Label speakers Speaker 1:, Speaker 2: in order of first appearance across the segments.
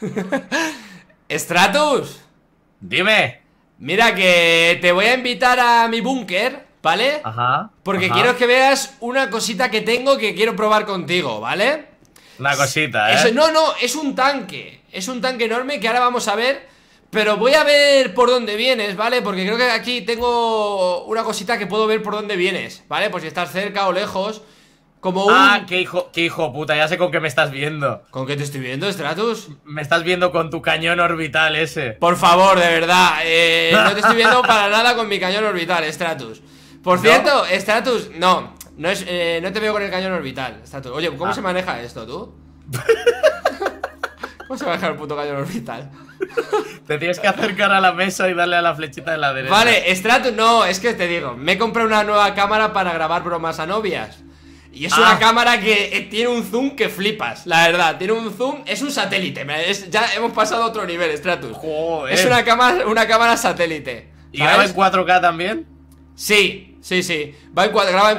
Speaker 1: Stratus,
Speaker 2: Dime.
Speaker 1: mira que te voy a invitar a mi búnker, ¿vale?
Speaker 2: Ajá.
Speaker 1: Porque
Speaker 2: ajá.
Speaker 1: quiero que veas una cosita que tengo que quiero probar contigo, ¿vale?
Speaker 2: Una cosita, ¿eh?
Speaker 1: No, es un tanque. Es un tanque enorme que ahora vamos a ver. Pero voy a ver por dónde vienes, ¿vale? Porque creo que aquí tengo una cosita que puedo ver por dónde vienes, ¿vale? Pues si estás cerca o lejos. Como un...
Speaker 2: Ah, qué hijo puta, ya sé con qué me estás viendo.
Speaker 1: ¿Con qué te estoy viendo, Stratus?
Speaker 2: Me estás viendo con tu cañón orbital ese.
Speaker 1: Por favor, de verdad, no te estoy viendo para nada con mi cañón orbital, Stratus. Por
Speaker 2: ¿No?
Speaker 1: cierto, Stratus, no te veo con el cañón orbital, Stratus. Oye, ¿cómo
Speaker 2: Ah.
Speaker 1: se maneja esto, tú? ¿Cómo se maneja el puto cañón orbital?
Speaker 2: Te tienes que acercar a la mesa y darle a la flechita de la derecha.
Speaker 1: Vale, Stratus, no, es que te digo, me he comprado una nueva cámara para grabar bromas a novias. Y es una cámara que tiene un zoom que flipas, la verdad, tiene un zoom, es un satélite, ya hemos pasado a otro nivel, Stratus.
Speaker 2: Joder.
Speaker 1: Es una cámara satélite.
Speaker 2: ¿Y graba en 4K también?
Speaker 1: Sí. Graba en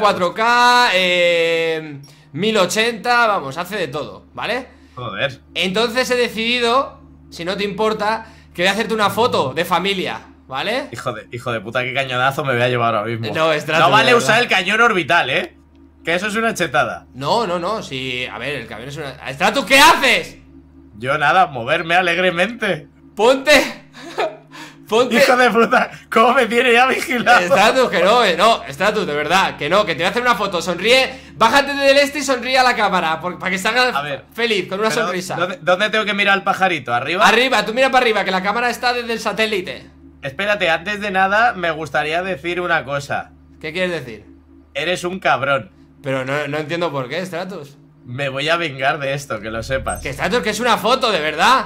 Speaker 1: 4K, 1080, vamos, hace de todo, ¿vale?
Speaker 2: Joder.
Speaker 1: Entonces he decidido, si no te importa, que voy a hacerte una foto de familia, ¿vale?
Speaker 2: Hijo de puta, qué cañonazo me voy a llevar ahora mismo.
Speaker 1: No, Stratus,
Speaker 2: no vale
Speaker 1: de
Speaker 2: usar
Speaker 1: verdad.
Speaker 2: el cañón orbital, ¿eh? Que eso es una chetada.
Speaker 1: No, sí, a ver, el camión es una... ¡Stratus, ¿qué haces?
Speaker 2: Yo nada, moverme alegremente.
Speaker 1: Ponte.
Speaker 2: Hijo de puta, ¿cómo me tiene ya vigilado?
Speaker 1: Stratus, que no, Stratus, de verdad, que no, que te voy a hacer una foto, sonríe, bájate del este y sonríe a la cámara, para que salga
Speaker 2: A ver,
Speaker 1: feliz, con una
Speaker 2: Pero,
Speaker 1: sonrisa.
Speaker 2: ¿dónde tengo que mirar al pajarito? ¿Arriba?
Speaker 1: Arriba, tú mira para arriba, que la cámara está desde el satélite.
Speaker 2: Espérate, antes de nada me gustaría decir una cosa.
Speaker 1: ¿Qué quieres decir?
Speaker 2: Eres un cabrón.
Speaker 1: Pero no entiendo por qué, Stratus.
Speaker 2: Me voy a vengar de esto, que lo sepas.
Speaker 1: Que Stratus, que es una foto, de verdad.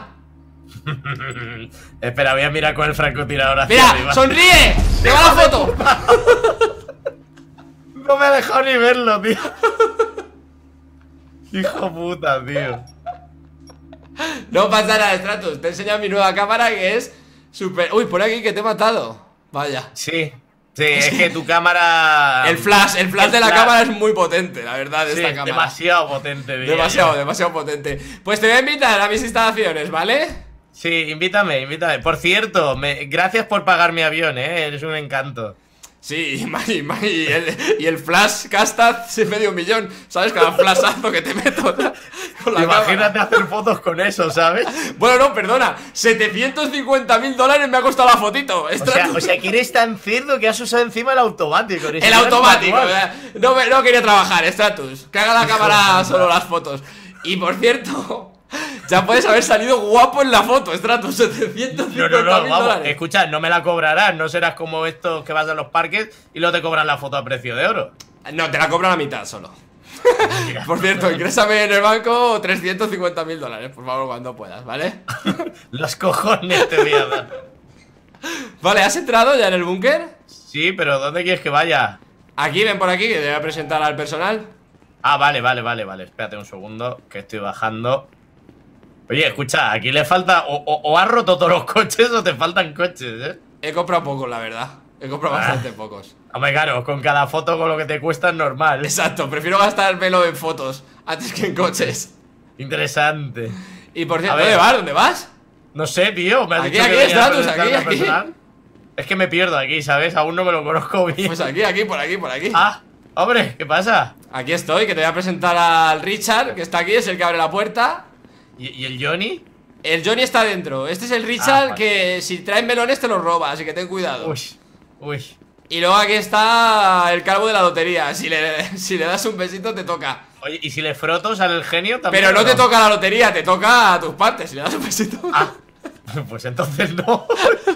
Speaker 2: Espera, voy a mirar con el francotirador hacia
Speaker 1: Mira,
Speaker 2: arriba.
Speaker 1: sonríe, te va la foto.
Speaker 2: No me ha dejado ni verlo, tío. Hijo puta, tío.
Speaker 1: No pasa nada, Stratus, te enseño mi nueva cámara que es súper... Uy, por aquí que te he matado. Vaya.
Speaker 2: Sí, es que tu cámara...
Speaker 1: El flash de la cámara es muy potente, la verdad, de
Speaker 2: Sí,
Speaker 1: esta cámara.
Speaker 2: demasiado potente, diría
Speaker 1: Demasiado potente. Pues te voy a invitar a mis instalaciones, ¿vale?
Speaker 2: Sí, invítame. Por cierto, gracias por pagar mi avión, eres un encanto.
Speaker 1: Sí, y el flash gasta medio millón, ¿sabes? Cada flashazo que te meto con la
Speaker 2: Imagínate
Speaker 1: cámara.
Speaker 2: hacer fotos con eso, ¿sabes?
Speaker 1: Bueno, no, perdona, $750.000 me ha costado la fotito.
Speaker 2: O sea, que eres tan cerdo que has usado encima el automático.
Speaker 1: El automático, no quería trabajar, Stratus. Que haga la cámara solo las fotos. Y por cierto, ya puedes haber salido guapo en la foto, Stratus. $750.000
Speaker 2: No, vamos,
Speaker 1: dólares.
Speaker 2: escucha, no me la cobrarás. No serás como estos que vas a los parques y luego te cobran la foto a precio de oro.
Speaker 1: No, te la cobran a mitad solo. Por cierto, ingrésame en el banco $350.000, por favor, cuando puedas, ¿vale?
Speaker 2: Los cojones te voy a dar.
Speaker 1: Vale, ¿has entrado ya en el búnker?
Speaker 2: Sí, pero ¿dónde quieres que vaya?
Speaker 1: Aquí, ven por aquí, que te voy a presentar al personal.
Speaker 2: Ah, vale. Espérate un segundo, que estoy bajando. Oye, escucha, aquí le falta... O has roto todos los coches o te faltan coches,
Speaker 1: He comprado pocos, la verdad. He comprado bastante pocos.
Speaker 2: Hombre, claro, con cada foto con lo que te cuesta es normal.
Speaker 1: Exacto, prefiero gastármelo en fotos antes que en coches.
Speaker 2: Interesante.
Speaker 1: Y por cierto,
Speaker 2: A ver.
Speaker 1: ¿dónde vas?
Speaker 2: No sé, tío, me has
Speaker 1: Aquí,
Speaker 2: dicho que
Speaker 1: aquí,
Speaker 2: venías a
Speaker 1: Stratus,
Speaker 2: presentarme
Speaker 1: aquí.
Speaker 2: al personal. Es que me pierdo aquí, ¿sabes? Aún no me lo conozco bien.
Speaker 1: Pues aquí, por aquí.
Speaker 2: Ah, hombre, ¿qué pasa?
Speaker 1: Aquí estoy, que te voy a presentar al Richard, que está aquí, es el que abre la puerta.
Speaker 2: ¿Y el Johnny?
Speaker 1: El Johnny está dentro. Este es el Richard
Speaker 2: vale.
Speaker 1: que si traen melones te los roba, así que ten cuidado.
Speaker 2: Uy.
Speaker 1: Y luego aquí está el calvo de la lotería. Si le das un besito te toca.
Speaker 2: Oye, ¿y si le froto sale el genio también?
Speaker 1: Pero no
Speaker 2: o
Speaker 1: te toca la lotería, te toca a tus partes si le das un besito.
Speaker 2: Ah, pues entonces no.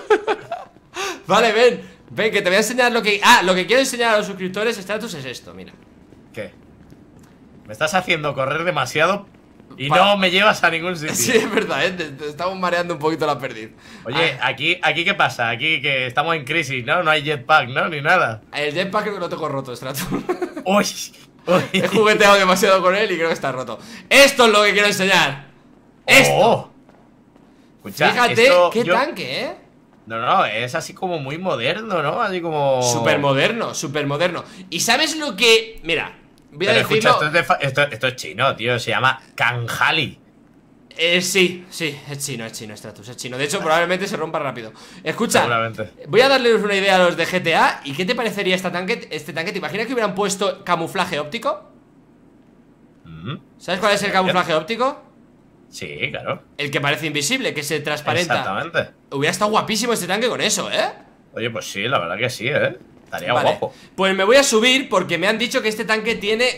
Speaker 1: Vale, ven, que te voy a enseñar lo que... lo que quiero enseñar a los suscriptores, Stratus, es esto, mira.
Speaker 2: ¿Qué? Me estás haciendo correr demasiado y
Speaker 1: Para-
Speaker 2: no me llevas a ningún sitio.
Speaker 1: Sí, es verdad, te estamos mareando un poquito la perdiz.
Speaker 2: Oye, aquí ¿qué pasa? Aquí que estamos en crisis, ¿no? No hay jetpack, ¿no? Ni nada.
Speaker 1: El jetpack creo que lo tengo roto, Stratus.
Speaker 2: Uy.
Speaker 1: He jugueteado demasiado con él y creo que está roto. Esto es lo que quiero enseñar. Esto.
Speaker 2: Oh. Escucha,
Speaker 1: Fíjate,
Speaker 2: esto
Speaker 1: qué
Speaker 2: yo-
Speaker 1: tanque, ¿eh?
Speaker 2: No, es así como muy moderno, ¿no? Así como...
Speaker 1: Súper moderno. ¿Y sabes lo que...? Mira, voy a
Speaker 2: Pero escucha,
Speaker 1: decirlo...
Speaker 2: esto es chino, tío. Se llama Kanjali.
Speaker 1: Sí, es chino, Stratus, es chino. De hecho, probablemente se rompa rápido. Escucha,
Speaker 2: Seguramente.
Speaker 1: voy a darles una idea a los de GTA. ¿Y qué te parecería este tanque? ¿Te imaginas que hubieran puesto camuflaje óptico? ¿Sabes cuál es el camuflaje óptico?
Speaker 2: Sí, claro.
Speaker 1: El que parece invisible, que se transparenta.
Speaker 2: Exactamente.
Speaker 1: Hubiera estado guapísimo este tanque con eso, ¿eh?
Speaker 2: Oye, pues sí, la verdad que sí, estaría
Speaker 1: Vale.
Speaker 2: guapo.
Speaker 1: Pues me voy a subir porque me han dicho que este tanque tiene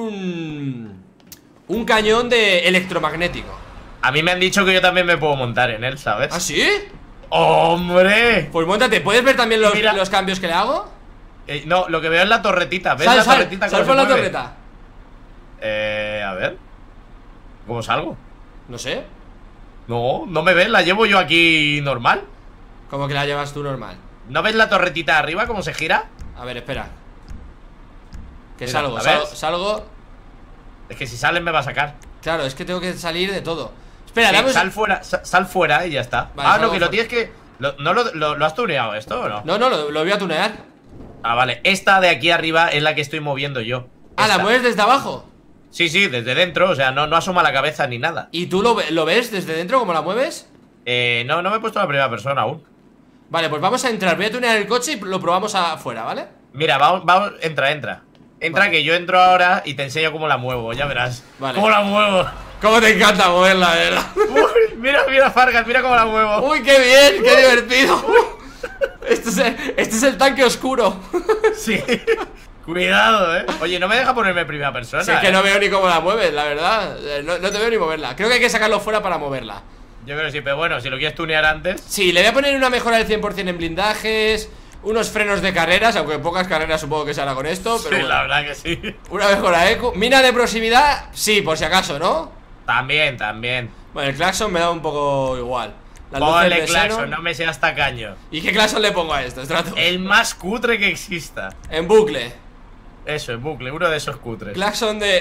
Speaker 1: un cañón de electromagnético.
Speaker 2: A mí me han dicho que yo también me puedo montar en él, ¿sabes?
Speaker 1: ¿Ah, sí?
Speaker 2: ¡Hombre!
Speaker 1: Pues móntate, ¿puedes ver también
Speaker 2: Mira.
Speaker 1: los cambios que le hago?
Speaker 2: No, lo que veo es la torretita. ¿Ves
Speaker 1: Sal,
Speaker 2: la
Speaker 1: sal,
Speaker 2: torretita
Speaker 1: sal
Speaker 2: cómo
Speaker 1: por
Speaker 2: se
Speaker 1: la
Speaker 2: mueve?
Speaker 1: torreta.
Speaker 2: A ver. ¿Cómo salgo?
Speaker 1: No sé,
Speaker 2: No, no me ves, la llevo yo aquí normal.
Speaker 1: ¿cómo que la llevas tú normal?
Speaker 2: ¿No ves la torretita arriba cómo se gira?
Speaker 1: A ver, espera. Que
Speaker 2: Mira,
Speaker 1: salgo,
Speaker 2: ¿la ves?
Speaker 1: salgo.
Speaker 2: Es que si sales me va a sacar.
Speaker 1: Claro, es que tengo que salir de todo. Espera,
Speaker 2: Sí,
Speaker 1: dame
Speaker 2: sal fuera, sal fuera y ya está.
Speaker 1: Vale,
Speaker 2: No,
Speaker 1: salgo
Speaker 2: que lo
Speaker 1: fuera.
Speaker 2: tienes que... ¿No lo has tuneado esto o no?
Speaker 1: No, lo voy a tunear.
Speaker 2: Ah, vale, esta de aquí arriba es la que estoy moviendo yo.
Speaker 1: Ah, ¿la
Speaker 2: Esta.
Speaker 1: mueves desde abajo?
Speaker 2: Sí, desde dentro, o sea, no asoma la cabeza ni nada.
Speaker 1: ¿Y tú lo ves desde dentro, cómo la mueves?
Speaker 2: No me he puesto la primera persona aún.
Speaker 1: Vale, pues vamos a entrar, voy a tunear el coche y lo probamos afuera, ¿vale?
Speaker 2: Mira, vamos, entra. Entra,
Speaker 1: Vale.
Speaker 2: que yo entro ahora y te enseño cómo la muevo, ya verás.
Speaker 1: Vale.
Speaker 2: ¿Cómo la muevo?
Speaker 1: ¿Cómo te encanta moverla, verdad?
Speaker 2: Uy, mira, Fargas, mira cómo la muevo.
Speaker 1: Uy, qué bien, qué divertido. Este es el tanque oscuro.
Speaker 2: Sí. Cuidado, Oye, no me deja ponerme primera persona.
Speaker 1: Si es que no veo ni cómo la mueves, la verdad. No te veo ni moverla. Creo que hay que sacarlo fuera para moverla.
Speaker 2: Yo creo que sí, pero bueno, si lo quieres tunear antes.
Speaker 1: Sí, le voy a poner una mejora del 100% en blindajes, unos frenos de carreras, aunque pocas carreras supongo que se hará con esto, pero
Speaker 2: Sí,
Speaker 1: bueno.
Speaker 2: la verdad que sí.
Speaker 1: Una mejora, Mina de proximidad, sí, por si acaso, ¿no?
Speaker 2: También.
Speaker 1: Bueno, el claxon me da un poco igual. Las luces
Speaker 2: Ponle
Speaker 1: de
Speaker 2: claxon,
Speaker 1: xenón.
Speaker 2: no me seas tacaño.
Speaker 1: ¿Y qué claxon le pongo a esto? Stratus?
Speaker 2: El más cutre que exista.
Speaker 1: En bucle.
Speaker 2: Eso, en bucle, uno de esos cutres.
Speaker 1: Claxon de...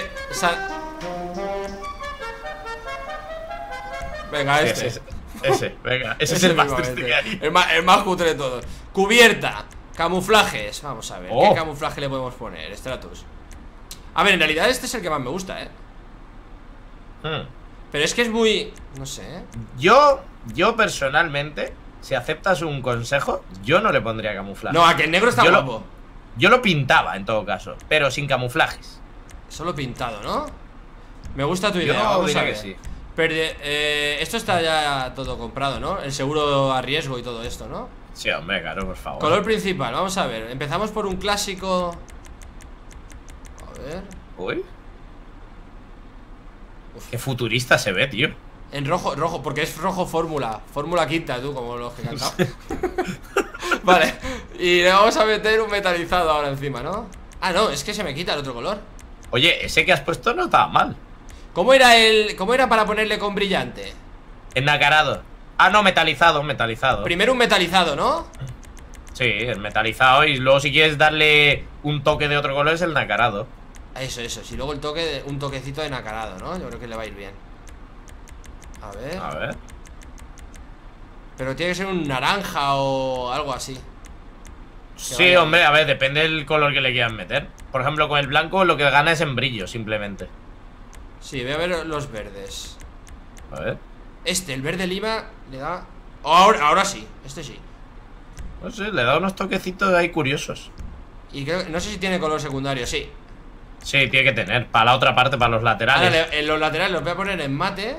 Speaker 1: Venga, este.
Speaker 2: Ese, venga, ese es
Speaker 1: Ese
Speaker 2: el más
Speaker 1: mismo,
Speaker 2: triste
Speaker 1: este.
Speaker 2: que hay.
Speaker 1: El más cutre de todos. Cubierta. Camuflajes. Vamos a ver.
Speaker 2: Oh.
Speaker 1: ¿Qué camuflaje le podemos poner? Stratus. A ver, en realidad este es el que más me gusta, Pero es que es muy... No sé,
Speaker 2: Yo personalmente, si aceptas un consejo, yo no le pondría camuflaje.
Speaker 1: No, a que el negro está
Speaker 2: Yo
Speaker 1: guapo.
Speaker 2: Yo lo pintaba en todo caso, pero sin camuflajes.
Speaker 1: Solo pintado, ¿no? Me gusta tu idea.
Speaker 2: Yo
Speaker 1: Vamos
Speaker 2: diría
Speaker 1: a ver.
Speaker 2: que sí.
Speaker 1: Esto está ya todo comprado, ¿no? El seguro a riesgo y todo esto, ¿no?
Speaker 2: Sí, hombre, claro, por favor.
Speaker 1: Color principal, vamos a ver. Empezamos por un clásico. A ver.
Speaker 2: Uy. Qué futurista se ve, tío.
Speaker 1: En rojo, porque es rojo fórmula. Fórmula quinta, tú, como los que he cantado. Vale. Y le vamos a meter un metalizado ahora encima, ¿no? Ah, no, es que se me quita el otro color.
Speaker 2: Oye, ese que has puesto no estaba mal.
Speaker 1: ¿Cómo era para ponerle con brillante?
Speaker 2: Ennacarado. Ah, no, metalizado.
Speaker 1: Primero un metalizado, ¿no?
Speaker 2: Sí, el metalizado. Y luego si quieres darle un toque de otro color es el nacarado.
Speaker 1: Eso. Y luego un toquecito de nacarado, ¿no? Yo creo que le va a ir bien.
Speaker 2: A ver.
Speaker 1: Pero tiene que ser un naranja o algo así.
Speaker 2: Sí,
Speaker 1: vaya
Speaker 2: hombre, a ver, depende del color que le quieran meter. Por ejemplo, con el blanco lo que gana es en brillo, simplemente.
Speaker 1: Sí, voy a ver los verdes.
Speaker 2: A ver.
Speaker 1: El verde lima, le da... Ahora sí, este sí.
Speaker 2: No sé, le da unos toquecitos ahí curiosos.
Speaker 1: Y creo, no sé si tiene color secundario, sí.
Speaker 2: Sí, tiene que tener. Para la otra parte, para los laterales.
Speaker 1: Ahora, en los laterales los voy a poner en mate.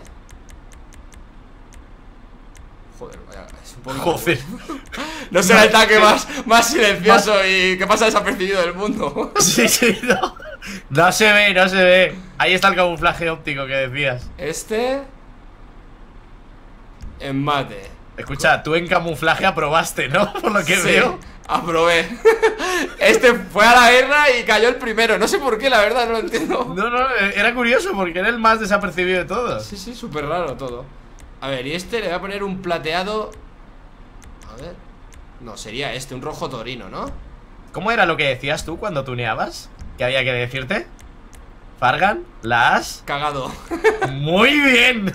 Speaker 1: Joder, vaya, es un poco...
Speaker 2: Joder.
Speaker 1: No será el tanque más silencioso y que pasa desapercibido del mundo.
Speaker 2: Sí, no. No se ve. Ahí está el camuflaje óptico que decías.
Speaker 1: En mate.
Speaker 2: Escucha, tú en camuflaje aprobaste, ¿no? Por lo que
Speaker 1: Sí,
Speaker 2: veo.
Speaker 1: aprobé. Fue a la guerra y cayó el primero. No sé por qué, la verdad, no lo entiendo.
Speaker 2: No, era curioso porque era el más desapercibido de todos.
Speaker 1: Sí, súper raro todo. A ver, y le voy a poner un plateado. A ver. No, sería un rojo torino, ¿no?
Speaker 2: ¿Cómo era lo que decías tú cuando tuneabas? ¿Qué había que decirte? Fargan, la has...
Speaker 1: Cagado.
Speaker 2: Muy bien.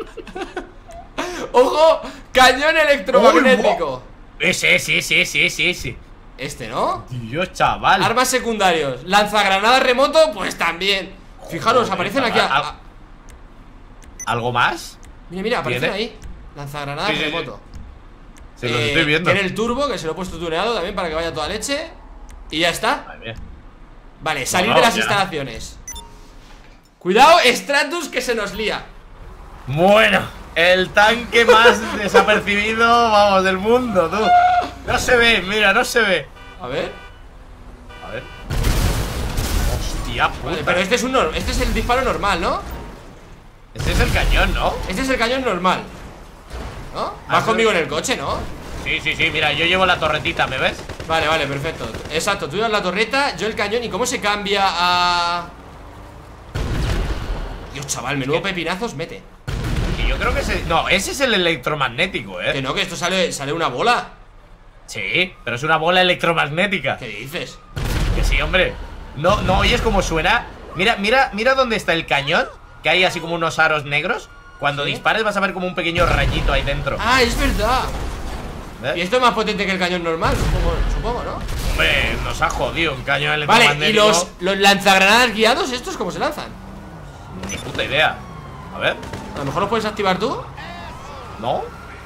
Speaker 1: ¡Ojo! ¡Cañón electromagnético!
Speaker 2: Sí.
Speaker 1: ¿No?
Speaker 2: Dios, chaval.
Speaker 1: Armas secundarios. Lanzagranadas remoto, pues también. Fijaros, aparecen aquí
Speaker 2: ¿Algo más?
Speaker 1: Mira, mira, aparecen
Speaker 2: ¿Tiene?
Speaker 1: ahí. Lanzagranadas
Speaker 2: Sí, sí, sí.
Speaker 1: remoto.
Speaker 2: Sí, los estoy viendo.
Speaker 1: Tiene el turbo, que se lo he puesto tuneado también para que vaya toda leche. Y ya está.
Speaker 2: Madre mía.
Speaker 1: Vale, salir
Speaker 2: No,
Speaker 1: de las
Speaker 2: ya.
Speaker 1: instalaciones. Cuidado, Stratus, que se nos lía.
Speaker 2: Bueno, el tanque más desapercibido, vamos, del mundo, tú. No se ve, mira, no se ve.
Speaker 1: A ver.
Speaker 2: A ver. Hostia puta.
Speaker 1: Vale, pero este es el disparo normal, ¿no?
Speaker 2: Ese es el cañón, ¿no?
Speaker 1: Este es el cañón normal, ¿no? Vas
Speaker 2: sí.
Speaker 1: conmigo en el coche, ¿no?
Speaker 2: Sí, sí, sí, mira, yo llevo la torretita, ¿me ves?
Speaker 1: Vale, vale, perfecto. Exacto, tú llevas la torreta, yo el cañón. ¿Y cómo se cambia a...? Dios, chaval, menudo pepinazos mete.
Speaker 2: Y yo creo que ese... No, ese es el electromagnético,
Speaker 1: Que
Speaker 2: ¿eh?
Speaker 1: no, que esto sale una bola.
Speaker 2: Sí, pero es una bola electromagnética.
Speaker 1: ¿Qué dices?
Speaker 2: Que sí, hombre. No, no oyes cómo suena. Mira, mira, mira dónde está el cañón. Que hay así como unos aros negros. Cuando
Speaker 1: ¿Sí?
Speaker 2: dispares vas a ver como un pequeño rayito ahí dentro.
Speaker 1: Ah, es verdad.
Speaker 2: ¿Ves?
Speaker 1: Y esto es más potente que el cañón normal, supongo, ¿no?
Speaker 2: Hombre, nos ha jodido un cañón
Speaker 1: Vale,
Speaker 2: electromagnético.
Speaker 1: ¿y los lanzagranadas guiados, estos cómo se lanzan?
Speaker 2: Ni puta idea. A ver.
Speaker 1: A lo mejor los puedes activar tú.
Speaker 2: ¿No?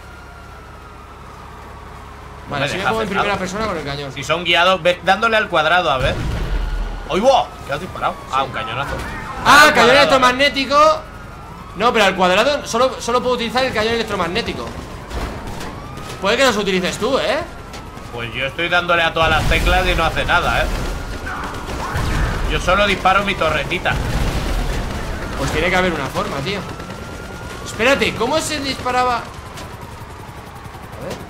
Speaker 1: Vale,
Speaker 2: me
Speaker 1: así me
Speaker 2: deja
Speaker 1: pongo en
Speaker 2: acercado.
Speaker 1: primera persona con el cañón.
Speaker 2: Si son guiados, ve dándole al cuadrado, a ver. ¡Oy, wow! ¿Qué has disparado? Ah, un cañonazo.
Speaker 1: Ah,
Speaker 2: Al
Speaker 1: cañón
Speaker 2: cuadrado,
Speaker 1: electromagnético. No, pero al cuadrado solo puedo utilizar el cañón electromagnético. Puede que los utilices tú, ¿eh?
Speaker 2: Pues yo estoy dándole a todas las teclas y no hace nada, ¿eh? Yo solo disparo mi torretita.
Speaker 1: Pues tiene que haber una forma, tío. Espérate, ¿cómo se disparaba? A ver.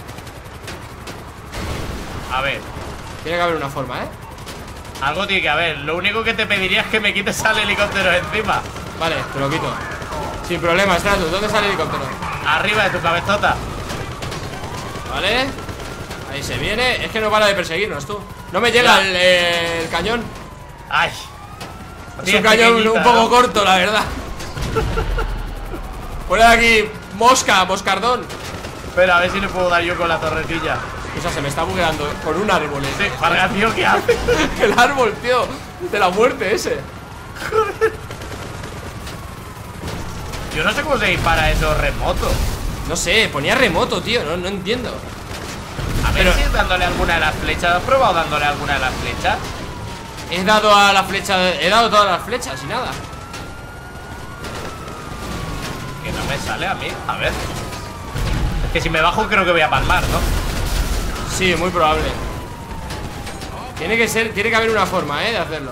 Speaker 2: A ver,
Speaker 1: Tiene que haber una forma, ¿eh?
Speaker 2: algo tiene que haber. Lo único que te pediría es que me quites al helicóptero encima.
Speaker 1: Vale, te lo quito. Sin problema, Stratus, ¿dónde sale el helicóptero?
Speaker 2: Arriba de tu cabezota.
Speaker 1: Vale. Ahí se viene. Es que no para de perseguirnos, tú. No me llega el cañón.
Speaker 2: Ay.
Speaker 1: Es un cañón un poco corto, la verdad. Pone aquí moscardón.
Speaker 2: Espera, a ver si le puedo dar yo con la torretilla.
Speaker 1: O sea, se me está bugueando con un árbol,
Speaker 2: Sí, Farga, tío, ¿qué hace?
Speaker 1: El árbol, tío. De la muerte ese.
Speaker 2: Yo no sé cómo se dispara eso remoto.
Speaker 1: No sé, ponía remoto, tío. No entiendo.
Speaker 2: A ver
Speaker 1: Pero-
Speaker 2: si es dándole alguna de las flechas. ¿Has probado dándole alguna de las flechas?
Speaker 1: He dado a la flecha. He dado todas las flechas y nada.
Speaker 2: Que no me sale a mí. A ver. Es que si me bajo creo que voy a palmar, ¿no?
Speaker 1: Sí, muy probable. Tiene que haber una forma, de hacerlo.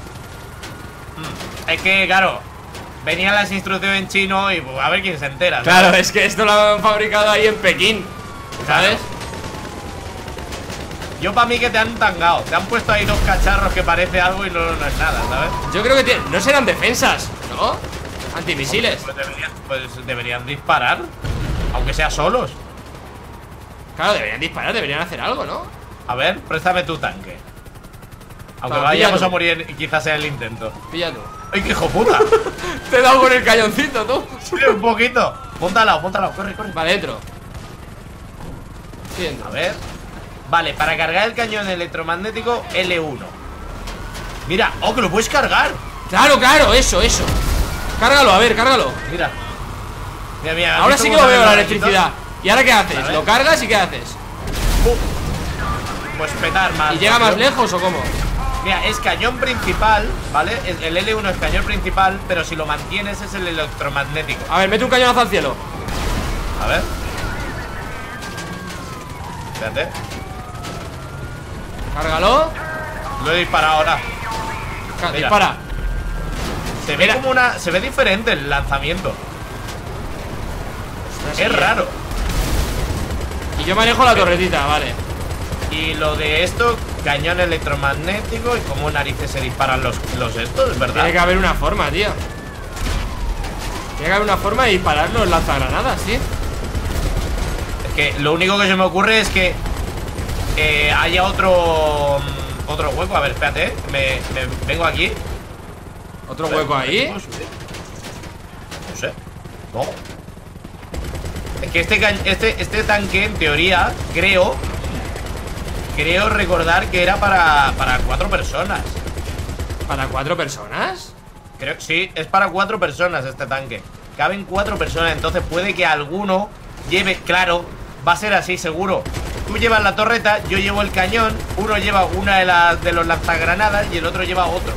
Speaker 2: Es que, claro, venían las instrucciones en chino y pues, a ver quién se entera, ¿no?
Speaker 1: Claro, es que esto lo han fabricado ahí en Pekín. ¿Sabes?
Speaker 2: Yo para mí que te han tangado. Te han puesto ahí dos cacharros que parece algo y no es nada, ¿sabes?
Speaker 1: Yo creo que no serán defensas, ¿no? Antimisiles.
Speaker 2: Pues deberían disparar. Aunque sea solos.
Speaker 1: Claro, deberían disparar, deberían hacer algo, ¿no?
Speaker 2: A ver, préstame tu tanque. Aunque
Speaker 1: Va,
Speaker 2: vayamos
Speaker 1: pilla tú.
Speaker 2: a morir quizás en el intento.
Speaker 1: Pilla tú.
Speaker 2: ¡Ay, qué hijo puta!
Speaker 1: Te he dado con el cañoncito, tú.
Speaker 2: Sí, un poquito. Ponte al lado, corre, corre.
Speaker 1: Vale, dentro. Estoy dentro.
Speaker 2: A ver. Vale, para cargar el cañón electromagnético, L1. Mira, oh, que lo puedes cargar.
Speaker 1: Claro, claro, eso. Cárgalo, a ver, cárgalo.
Speaker 2: Mira. Mira, mira. ¿has
Speaker 1: Ahora
Speaker 2: visto
Speaker 1: sí que
Speaker 2: cómo
Speaker 1: lo veo,
Speaker 2: sale
Speaker 1: la
Speaker 2: el rayito?
Speaker 1: electricidad. ¿Y ahora qué
Speaker 2: A
Speaker 1: haces?
Speaker 2: ver.
Speaker 1: ¿Lo cargas y qué haces?
Speaker 2: Pues petar más.
Speaker 1: ¿Y llega más
Speaker 2: rápido.
Speaker 1: lejos o cómo?
Speaker 2: Mira, es cañón principal, ¿vale? El L1 es cañón principal, pero si lo mantienes es el electromagnético.
Speaker 1: A ver, mete un cañonazo al cielo.
Speaker 2: A ver. Espérate.
Speaker 1: Cárgalo.
Speaker 2: Lo he disparado ahora. Mira.
Speaker 1: Dispara.
Speaker 2: Se ve
Speaker 1: Mira.
Speaker 2: como una. Se ve diferente el lanzamiento.
Speaker 1: Así.
Speaker 2: Es raro.
Speaker 1: Y yo manejo la torretita, vale.
Speaker 2: Y lo de esto, cañón electromagnético. Y como narices se disparan los estos, es verdad.
Speaker 1: Tiene que haber una forma, tío. Tiene que haber una forma de disparar los lanzagranadas, tío.
Speaker 2: Es que lo único que se me ocurre es que haya otro hueco. A ver, espérate, me vengo aquí.
Speaker 1: Otro hueco ahí.
Speaker 2: No sé. No. Es que este tanque, en teoría, creo recordar que era para 4 personas.
Speaker 1: ¿Para 4 personas?
Speaker 2: Creo, sí, es para 4 personas este tanque. caben 4 personas. Entonces puede que alguno lleve, claro, va a ser así seguro. Tú llevas la torreta, yo llevo el cañón. Uno lleva una de los lanzagranadas y el otro lleva otro.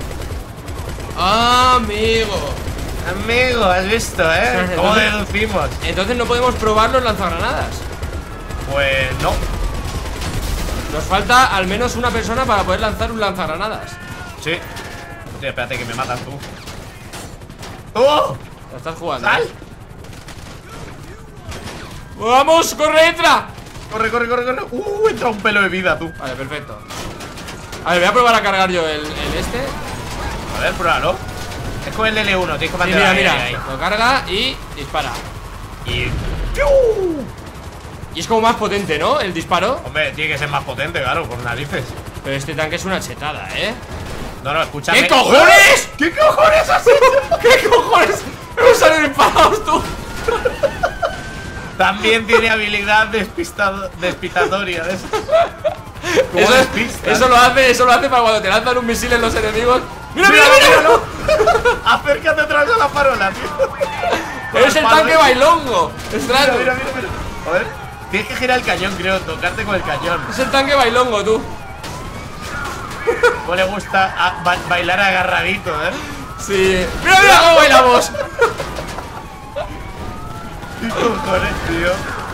Speaker 1: Amigo.
Speaker 2: Amigo, has visto, ¿eh? ¿Cómo deducimos?
Speaker 1: Entonces no podemos probar los lanzagranadas.
Speaker 2: Pues no.
Speaker 1: Nos falta al menos una persona para poder lanzar un lanzagranadas.
Speaker 2: Sí. Hostia, espérate que me matas tú. ¡Oh!
Speaker 1: La estás jugando.
Speaker 2: ¡Sal!
Speaker 1: ¡Vamos! ¡Corre, entra!
Speaker 2: Corre, corre, corre, corre. Entra un pelo de vida, tú.
Speaker 1: Vale, perfecto. A ver, voy a probar a cargar yo el este.
Speaker 2: A ver, pruébalo. Es con el L1, tienes que
Speaker 1: Sí,
Speaker 2: mantener
Speaker 1: mira,
Speaker 2: ahí.
Speaker 1: lo carga y dispara.
Speaker 2: Y...
Speaker 1: Y es como más potente, ¿no? El disparo.
Speaker 2: Hombre, tiene que ser más potente, claro, por narices.
Speaker 1: Pero este tanque es una chetada, ¿eh?
Speaker 2: No, no, escúchame.
Speaker 1: ¿Qué cojones?
Speaker 2: ¿Qué cojones has hecho?
Speaker 1: ¿Qué cojones? Hemos salido disparados, tú.
Speaker 2: También tiene habilidad despistatoria.
Speaker 1: Eso, eso lo hace para cuando te lanzan un misil en los enemigos. ¡Mira, mira, mira!
Speaker 2: Acércate otra vez a la farola, tío.
Speaker 1: ¡Es el tanque bailongo! ¡Stratus!
Speaker 2: Mira, mira, mira. A ver, tienes que girar el cañón, creo, tocarte con el cañón.
Speaker 1: Es el tanque bailongo, tú.
Speaker 2: ¿Cómo le gusta bailar agarradito,
Speaker 1: Sí. ¡Mira, mira cómo bailamos!
Speaker 2: ¿Qué cojones, tío?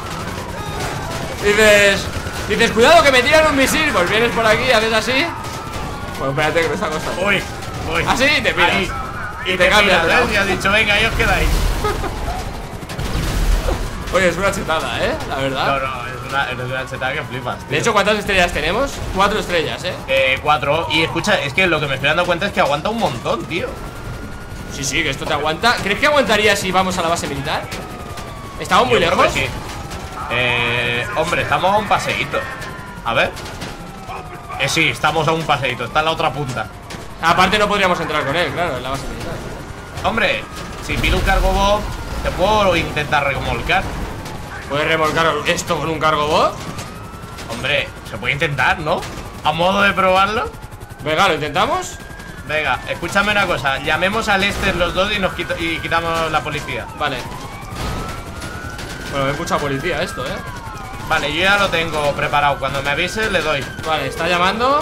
Speaker 1: Dices, cuidado que me tiran un misil. Pues vienes por aquí, haces así. Pues espérate que me está costando.
Speaker 2: Uy, uy.
Speaker 1: Así y te piras.
Speaker 2: Ahí.
Speaker 1: Y te cambias,
Speaker 2: miras,
Speaker 1: ¿no?
Speaker 2: Y has dicho, venga, ahí os quedáis.
Speaker 1: Oye, es una chetada, la verdad.
Speaker 2: No, no, es una chetada que flipas, tío.
Speaker 1: De hecho, ¿cuántas estrellas tenemos? 4 estrellas,
Speaker 2: 4. Y escucha, es que lo que me estoy dando cuenta es que aguanta un montón, tío.
Speaker 1: Sí, sí, que esto te aguanta. ¿Crees que aguantaría si vamos a la base militar? ¿Estamos muy
Speaker 2: Yo creo
Speaker 1: lejos?
Speaker 2: que sí. Hombre, estamos a un paseíto. A ver. Sí, estamos a un paseíto. Está en la otra punta.
Speaker 1: Aparte no podríamos entrar con él, claro, en la base militar.
Speaker 2: Hombre, si pido un cargo bot, te puedo intentar remolcar.
Speaker 1: ¿Puedes remolcar esto con un cargo bot?
Speaker 2: Hombre, se puede intentar, ¿no? A modo de probarlo.
Speaker 1: Venga, ¿lo intentamos?
Speaker 2: Venga, escúchame una cosa. Llamemos a Lester los dos y quitamos la policía.
Speaker 1: Vale. Bueno, hay mucha policía esto,
Speaker 2: Vale, yo ya lo tengo preparado. Cuando me avise le doy.
Speaker 1: Vale, está llamando.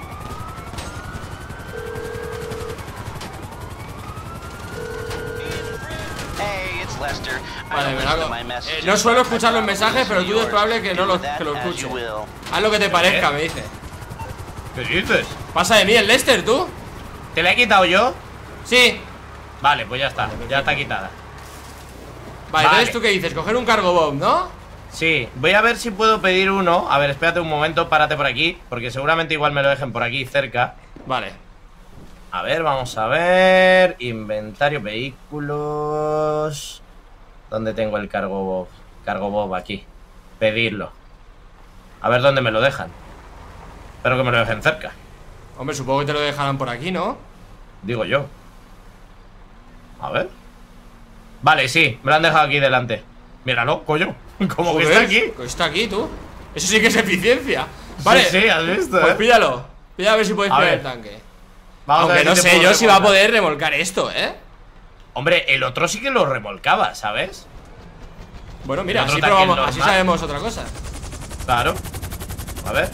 Speaker 1: Vale, me lo hago. No suelo escuchar los mensajes, pero tú es probable que no lo escuche. Haz lo que te parezca, me dice.
Speaker 2: ¿Qué dices?
Speaker 1: Pasa de mí el Lester, ¿tú?
Speaker 2: ¿Te la he quitado yo?
Speaker 1: Sí.
Speaker 2: Vale, pues ya está. Ya está quitada.
Speaker 1: Vale, entonces tú qué dices, coger un cargo bomb, ¿no?
Speaker 2: Sí, voy a ver si puedo pedir uno. A ver, espérate un momento, párate por aquí. Porque seguramente igual me lo dejen por aquí cerca.
Speaker 1: Vale.
Speaker 2: A ver, vamos a ver. Inventario, vehículos. ¿Dónde tengo el cargo bob? Cargo bob aquí. Pedirlo. A ver dónde me lo dejan. Espero que me lo dejen cerca.
Speaker 1: Hombre, supongo que te lo dejarán por aquí, ¿no?
Speaker 2: Digo yo. A ver. Vale, sí, me lo han dejado aquí delante. Míralo, coño. Como que está aquí.
Speaker 1: Está aquí, tú. Eso sí que es eficiencia. Vale.
Speaker 2: Sí, sí, has visto,
Speaker 1: Pues píllalo. Pilla a ver si puedes pillar
Speaker 2: ver.
Speaker 1: el tanque.
Speaker 2: Vamos a
Speaker 1: Aunque
Speaker 2: ver
Speaker 1: no
Speaker 2: si te
Speaker 1: sé
Speaker 2: puedo
Speaker 1: yo si va a
Speaker 2: remolcar.
Speaker 1: poder remolcar esto,
Speaker 2: Hombre, el otro sí que lo remolcaba, ¿sabes?
Speaker 1: Bueno, mira,
Speaker 2: El otro
Speaker 1: así
Speaker 2: tanque
Speaker 1: probamos,
Speaker 2: normal.
Speaker 1: así sabemos otra cosa.
Speaker 2: Claro. A ver.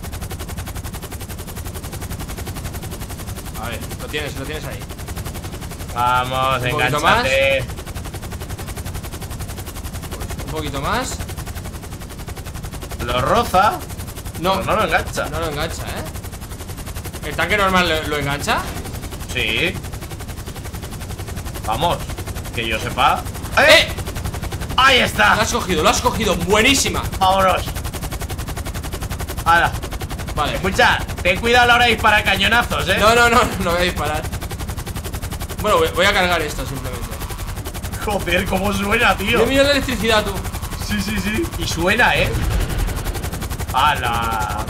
Speaker 1: A ver, lo tienes ahí.
Speaker 2: Vamos,
Speaker 1: Un poquito
Speaker 2: engánchate.
Speaker 1: Un poquito más.
Speaker 2: Lo roza.
Speaker 1: No,
Speaker 2: Pero no lo engancha.
Speaker 1: no lo engancha, ¿El tanque normal lo engancha?
Speaker 2: Sí. Vamos. Que yo sepa.
Speaker 1: ¡Eh!
Speaker 2: ¡Ahí
Speaker 1: Lo
Speaker 2: está!
Speaker 1: has cogido, buenísima.
Speaker 2: Vámonos. Ahora.
Speaker 1: Vale.
Speaker 2: Escucha, ten cuidado a la hora de disparar cañonazos,
Speaker 1: No voy a disparar. Bueno, voy a cargar esto simplemente.
Speaker 2: Joder, cómo suena, tío.
Speaker 1: Mira la electricidad, tú.
Speaker 2: Sí, sí, sí. Y suena, ¡Hala!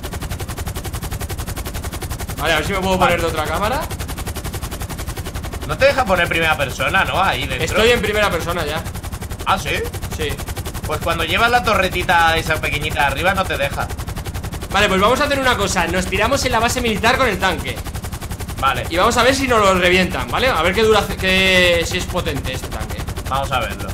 Speaker 1: Vale, a ver si me puedo poner de otra cámara.
Speaker 2: No te deja poner primera persona, ¿no? Ahí dentro.
Speaker 1: Estoy en primera persona ya.
Speaker 2: ¿Ah, sí?
Speaker 1: Sí.
Speaker 2: Pues cuando llevas la torretita esa pequeñita arriba no te deja.
Speaker 1: Vale, pues vamos a hacer una cosa. Nos tiramos en la base militar con el tanque.
Speaker 2: Vale.
Speaker 1: Y vamos a ver si nos lo revientan, ¿vale? A ver qué dura, si es potente este tanque.
Speaker 2: Vamos a verlo.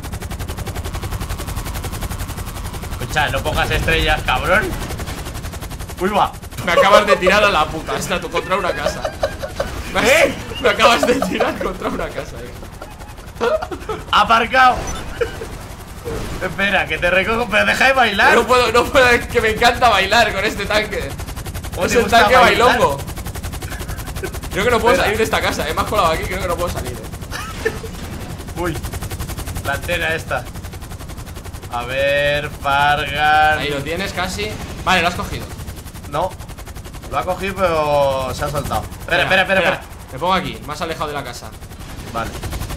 Speaker 2: Escucha, no pongas estrellas, cabrón. Uy, va.
Speaker 1: Me acabas de tirar a la puta esta tú contra una casa. Me acabas de tirar contra una casa,
Speaker 2: Aparcado. Espera, que te recojo, pero deja de bailar.
Speaker 1: No puedo, es que me encanta bailar con este tanque.
Speaker 2: ¿Cómo
Speaker 1: Es
Speaker 2: te
Speaker 1: el
Speaker 2: gusta
Speaker 1: tanque
Speaker 2: bailar?
Speaker 1: bailongo. Creo que no puedo
Speaker 2: Espera.
Speaker 1: salir de esta casa, me has colado aquí, creo que no puedo salir.
Speaker 2: Uy, la antena esta. A ver, Fargan.
Speaker 1: Ahí lo tienes casi. Vale, lo has cogido.
Speaker 2: No, lo ha cogido pero se ha soltado. Espera.
Speaker 1: Me pongo aquí, más alejado de la casa.
Speaker 2: Vale.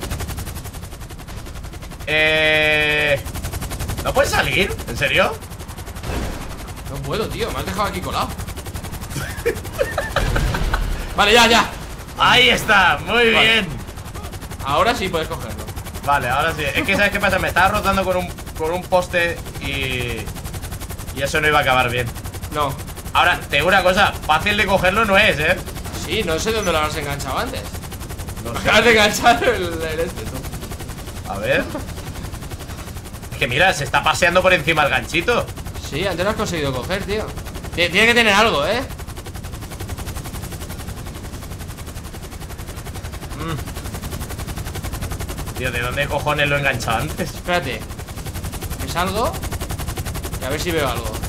Speaker 2: ¿No puedes salir? ¿En serio?
Speaker 1: No puedo, tío, me has dejado aquí colado. Vale, ya.
Speaker 2: Ahí está, muy
Speaker 1: Vale.
Speaker 2: bien.
Speaker 1: Ahora sí puedes cogerlo.
Speaker 2: Vale, ahora sí. Es que ¿sabes qué pasa? Me estaba rozando con un poste y eso no iba a acabar bien.
Speaker 1: No.
Speaker 2: Ahora, te digo una cosa, fácil de cogerlo no es, ¿eh?
Speaker 1: Sí, no sé dónde lo habrás enganchado antes.
Speaker 2: No sé.
Speaker 1: Acabas de enganchar el este, tú.
Speaker 2: A ver. Es que mira, se está paseando por encima el ganchito.
Speaker 1: Sí, antes lo has conseguido coger, tío. Tiene que tener algo, ¿eh?
Speaker 2: Tío, ¿de dónde cojones lo he enganchado antes?
Speaker 1: Espérate. ¿Es algo? Y a ver si veo algo.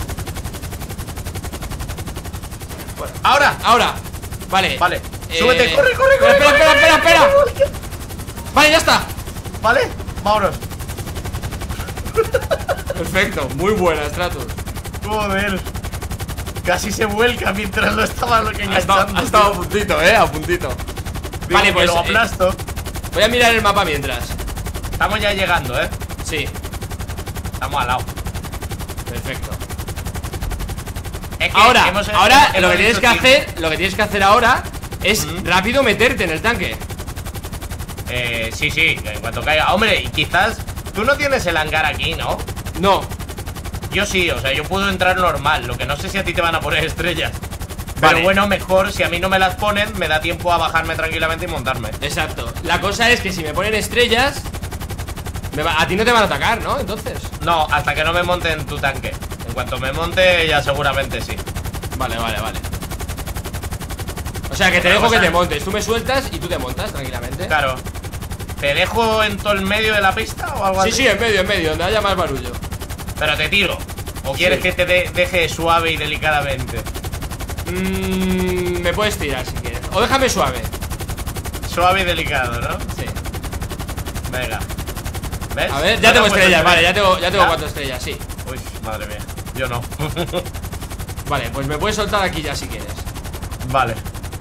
Speaker 1: Bueno,
Speaker 2: ¡Ahora!
Speaker 1: Vale.
Speaker 2: Vale, súbete, corre.
Speaker 1: Espera. Vale, ya está.
Speaker 2: Vale, vámonos.
Speaker 1: Perfecto, muy buena, Stratus.
Speaker 2: Joder. Casi se vuelca mientras lo estaba lo que
Speaker 1: Ha estado
Speaker 2: enganchando.
Speaker 1: a puntito, a puntito.
Speaker 2: Digo,
Speaker 1: Vale, pues
Speaker 2: que lo aplasto.
Speaker 1: voy a mirar el mapa mientras.
Speaker 2: Estamos ya llegando,
Speaker 1: Sí,
Speaker 2: Estamos al lado.
Speaker 1: perfecto.
Speaker 2: Es que
Speaker 1: Ahora,
Speaker 2: hemos
Speaker 1: lo que tienes
Speaker 2: dicho
Speaker 1: que hacer, lo que tienes que hacer ahora es rápido meterte en el tanque.
Speaker 2: Sí, en cuanto caiga. Hombre, y quizás tú no tienes el hangar aquí, ¿no?
Speaker 1: No.
Speaker 2: Yo sí, o sea, yo puedo entrar normal. Lo que no sé si a ti te van a poner estrellas. Pero
Speaker 1: Vale.
Speaker 2: bueno, mejor si a mí no me las ponen, me da tiempo a bajarme tranquilamente y montarme.
Speaker 1: Exacto. La cosa es que si me ponen estrellas, a ti no te van a atacar, ¿no? Entonces.
Speaker 2: No, hasta que no me monte en tu tanque. En cuanto me monte, ya seguramente sí.
Speaker 1: Vale. O sea, que te dejo que te montes. Tú me sueltas y tú te montas tranquilamente.
Speaker 2: Claro. ¿Te dejo en todo el medio de la pista o algo así?
Speaker 1: Sí, en medio, donde haya más barullo.
Speaker 2: Pero te tiro. ¿O quieres
Speaker 1: Sí.
Speaker 2: que te deje suave y delicadamente?
Speaker 1: Me puedes tirar si quieres. O déjame suave.
Speaker 2: Suave y delicado, ¿no?
Speaker 1: Sí.
Speaker 2: Venga. ¿Ves?
Speaker 1: A ver, ya tengo
Speaker 2: Pues,
Speaker 1: estrellas, vale, ya tengo
Speaker 2: ¿Ya?
Speaker 1: 4 estrellas, sí.
Speaker 2: Uy, madre mía. Yo no.
Speaker 1: Vale, pues me puedes soltar aquí ya si quieres.
Speaker 2: Vale.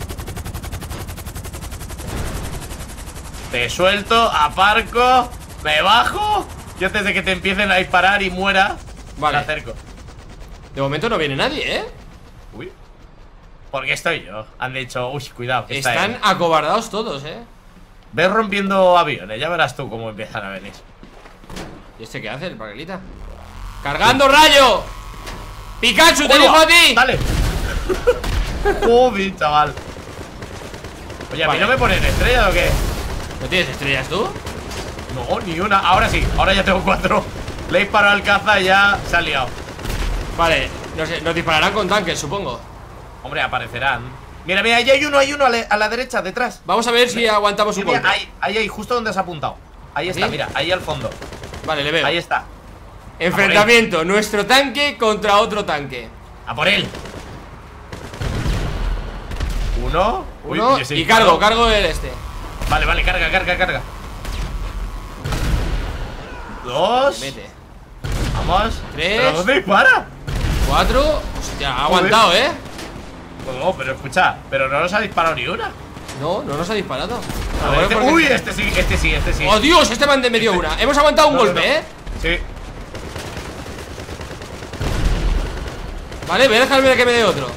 Speaker 2: Te suelto, aparco, me bajo. Y antes de que te empiecen a disparar y muera,
Speaker 1: Vale.
Speaker 2: me acerco.
Speaker 1: De momento no viene nadie, ¿eh?
Speaker 2: Uy. Porque estoy yo. Han dicho, uy, cuidado, que está
Speaker 1: Están
Speaker 2: él.
Speaker 1: acobardados todos, ¿eh?
Speaker 2: Ves rompiendo aviones, ya verás tú cómo empiezan a venir.
Speaker 1: ¿Y este qué hace, el Paquelita? ¡Cargando rayo! ¡Pikachu, te elijo a ti!
Speaker 2: ¡Dale! Joder, chaval. Oye, ¿a mí
Speaker 1: Vale.
Speaker 2: no me ponen estrellas o qué?
Speaker 1: ¿No tienes estrellas tú?
Speaker 2: No, ni una. Ahora sí, ahora ya tengo 4. Le he disparado al caza y ya se ha liado.
Speaker 1: Vale, no sé, nos dispararán con tanques, supongo.
Speaker 2: Hombre, aparecerán. Mira, ahí hay uno a la derecha, detrás.
Speaker 1: Vamos a ver si aguantamos un
Speaker 2: Mira,
Speaker 1: golpe.
Speaker 2: ahí, justo donde has apuntado. Ahí está,
Speaker 1: ¿Sí?
Speaker 2: mira, ahí al fondo.
Speaker 1: Vale, le veo.
Speaker 2: Ahí está.
Speaker 1: Enfrentamiento, nuestro tanque contra otro tanque.
Speaker 2: ¡A por él! Uno. Uy,
Speaker 1: Uno,
Speaker 2: yo sí,
Speaker 1: y cargo el este.
Speaker 2: Vale, carga. Dos.
Speaker 1: Mete.
Speaker 2: Vamos.
Speaker 1: 3.
Speaker 2: ¿Pero dónde dispara?
Speaker 1: 4. Hostia, ha aguantado, ¿eh?
Speaker 2: No, pero escucha, pero no nos ha disparado ni una.
Speaker 1: No nos ha disparado.
Speaker 2: A ver,
Speaker 1: porque-
Speaker 2: uy, este sí.
Speaker 1: ¡Oh, Dios! Este man me dio una. Hemos aguantado un
Speaker 2: No, no,
Speaker 1: golpe,
Speaker 2: no.
Speaker 1: ¿eh?
Speaker 2: Sí.
Speaker 1: Vale, voy a dejarme de que me dé otro.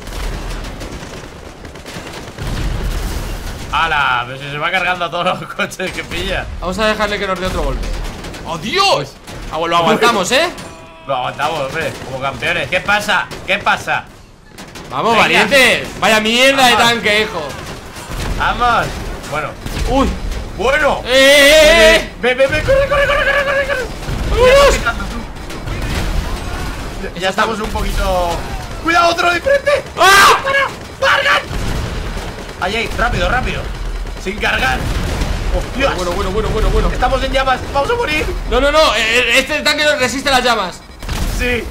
Speaker 2: ¡Hala! Pero se va cargando a todos los coches que pilla.
Speaker 1: Vamos a dejarle que nos dé otro golpe. ¡Oh, Dios! Lo aguantamos, ¿eh?
Speaker 2: Lo aguantamos, hombre, como campeones. ¿Qué pasa?
Speaker 1: Vamos,
Speaker 2: Venga.
Speaker 1: valientes. Vaya mierda de
Speaker 2: Vamos.
Speaker 1: tanque, hijo.
Speaker 2: ¡Vamos! Bueno,
Speaker 1: Uy,
Speaker 2: Bueno.
Speaker 1: ¡Eh!
Speaker 2: Ve, corre.
Speaker 1: ¡Vámonos!
Speaker 2: Ya estamos un poquito... ¡Cuidado, otro de frente!
Speaker 1: ¡Ah!
Speaker 2: ¡Cargan! Ahí, rápido. Sin cargar. ¡Hostias!
Speaker 1: Bueno.
Speaker 2: Estamos en llamas, vamos a morir.
Speaker 1: No, este tanque no resiste las llamas.
Speaker 2: Sí.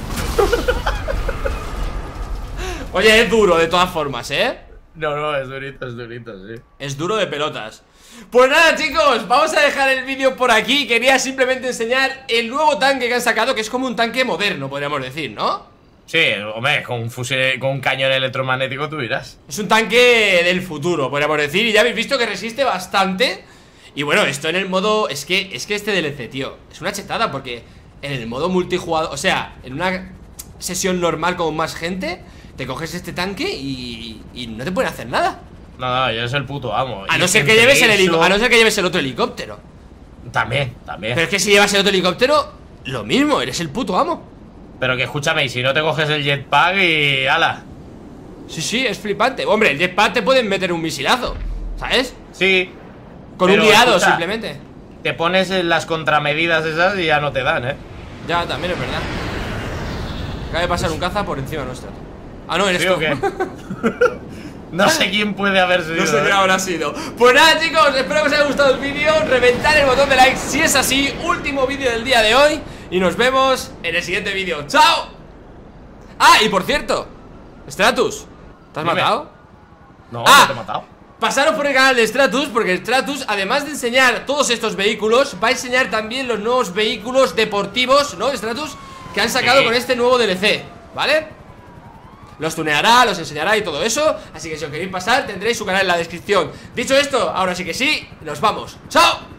Speaker 1: Oye, es duro de todas formas, ¿eh?
Speaker 2: No, es durito, sí.
Speaker 1: Es duro de pelotas. Pues nada, chicos, vamos a dejar el vídeo por aquí. Quería simplemente enseñar el nuevo tanque que han sacado, que es como un tanque moderno, podríamos decir, ¿no?
Speaker 2: Sí, hombre, con un fusil, con un cañón electromagnético tú irás.
Speaker 1: Es un tanque del futuro, podríamos decir. Y ya habéis visto que resiste bastante. Y bueno, esto en el modo... Es que este DLC, tío, es una chetada, porque en el modo multijugador, o sea, en una sesión normal con más gente, te coges este tanque y no te pueden hacer nada.
Speaker 2: No, ya es el puto amo.
Speaker 1: A no ser que lleves el otro helicóptero.
Speaker 2: También.
Speaker 1: Pero es que si llevas el otro helicóptero, lo mismo, eres el puto amo.
Speaker 2: Pero que escúchame, y si no te coges el jetpack y... ¡Hala!
Speaker 1: Sí, es flipante. Hombre, el jetpack te pueden meter un misilazo, ¿sabes?
Speaker 2: Sí.
Speaker 1: Con
Speaker 2: pero
Speaker 1: un guiado,
Speaker 2: escucha,
Speaker 1: simplemente.
Speaker 2: Te pones en las contramedidas esas y ya no te dan, ¿eh?
Speaker 1: Ya, también es verdad. Acaba de pasar un caza por encima nuestra. Ah, no, eres
Speaker 2: ¿Sí
Speaker 1: tú.
Speaker 2: o qué? No sé quién puede haber sido.
Speaker 1: No sé quién habrá sido. Pues nada, chicos, espero que os haya gustado el vídeo. Reventar el botón de like si es así. Último vídeo del día de hoy. Y nos vemos en el siguiente vídeo. ¡Chao! Ah, y por cierto, Stratus, ¿te has matado?
Speaker 2: No, no te he matado.
Speaker 1: Pasaros por el canal de Stratus, porque Stratus, además de enseñar todos estos vehículos, va a enseñar también los nuevos vehículos deportivos, ¿no, Stratus? Que han sacado con este nuevo DLC, ¿vale? Los tuneará, los enseñará y todo eso. Así que si os queréis pasar, tendréis su canal en la descripción. Dicho esto, ahora sí que sí, nos vamos. ¡Chao!